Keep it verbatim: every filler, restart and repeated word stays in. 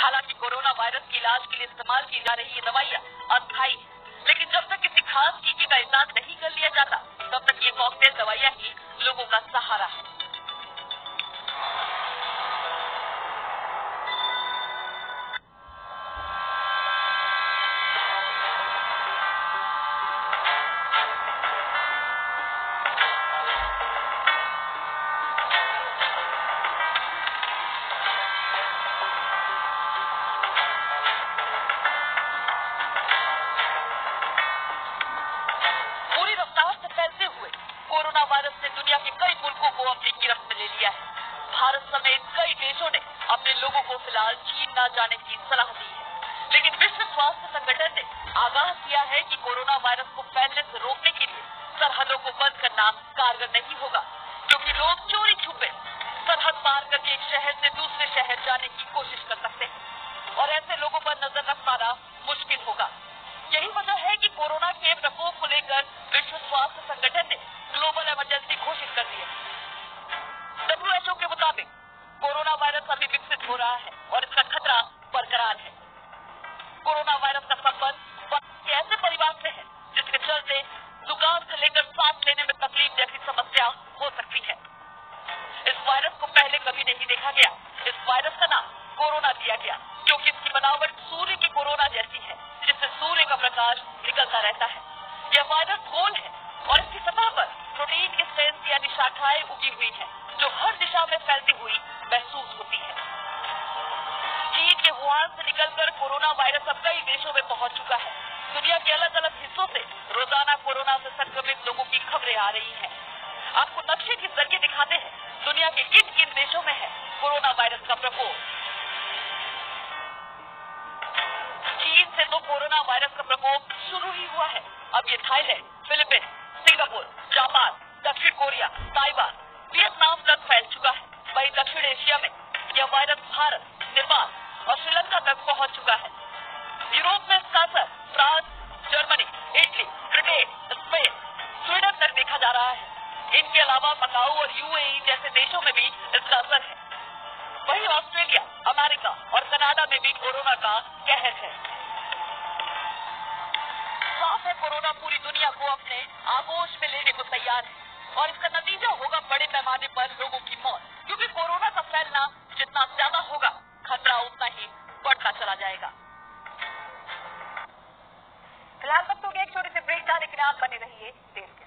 हालांकि corona virus के इलाज के लिए इस्तेमाल की जा रही ये दवाइयाँ अस्थायी, लेकिन जब तक किसी खास टीके का इलाज नहीं कर लिया जाता तब तक ये कॉकटेल दवाइयाँ ही लोगों का सहारा है। कोरोना वायरस ने दुनिया के कई मुल्कों को अपनी गिरफ्त में ले लिया है। भारत समेत कई देशों ने अपने लोगों को फिलहाल चीन न जाने की सलाह दी है, लेकिन विश्व स्वास्थ्य संगठन ने आगाह किया है कि कोरोना वायरस को फैलने से रोकने के लिए सरहदों को बंद करना कारगर नहीं होगा, क्योंकि लोग चोरी छुपे सरहद पार करके एक शहर से दूसरे शहर जाने की कोशिश कर सकते हैं और ऐसे लोगों पर नजर रख पाना मुश्किल होगा। यही वजह है कि कोरोना के प्रकोप को लेकर विश्व स्वास्थ्य संगठन ने ग्लोबल इमरजेंसी घोषित कर दी है। डब्ल्यू एच ओ के मुताबिक कोरोना वायरस अभी विकसित हो रहा है और इसका खतरा बरकरार है। कोरोना वायरस का संबंध ऐसे परिवार से है जिसके चलते जुकाम से लेकर सांस लेने में तकलीफ जैसी समस्या हो सकती है। इस वायरस को पहले कभी नहीं देखा गया। इस वायरस का नाम कोरोना दिया गया क्योंकि इसकी बनावट सूर्य की कोरोना जैसी है, जिससे सूर्य का प्रकाश निकलता रहता है। यह वायरस गोल है और इसकी सतह पर प्रोटीन की स्ट्रेंथ यानी शाखाएं उगी हुई हैं, जो हर दिशा में फैलती हुई महसूस होती है। चीन के वुहान से निकलकर कोरोना वायरस अब कई देशों में पहुंच चुका है। दुनिया के अलग अलग हिस्सों से रोजाना कोरोना से संक्रमित लोगों की खबरें आ रही हैं। आपको नक्शे के जरिए दिखाते हैं दुनिया के किन किन देशों में है कोरोना वायरस का प्रकोप। चीन से तो कोरोना वायरस का प्रकोप शुरू ही हुआ है। अब ये थाईलैंड, फिलीपींस, सिंगापुर, जापान, दक्षिण कोरिया, ताइवान, वियतनाम तक फैल चुका है। वहीं दक्षिण एशिया में यह वायरस भारत, नेपाल और श्रीलंका तक पहुंच चुका है। यूरोप में इसका असर France, Germany, Italy, Britain, Spain, Sweden तक देखा जा रहा है। इनके अलावा मकाऊ और यू ए ई जैसे देशों में भी इसका असर है। वहीं ऑस्ट्रेलिया, अमेरिका और कनाडा में भी कोरोना का कहर है। साफ है कोरोना पूरी दुनिया को अपने आगोश में लेने को तैयार है और इसका नतीजा होगा बड़े पैमाने पर लोगों की मौत, क्योंकि कोरोना का फैलना जितना ज्यादा होगा खतरा उतना ही बढ़ता चला जाएगा। फिलहाल वक्त हो गया एक छोटे से ब्रेक का, लेकिन आप बने रहिए देश के।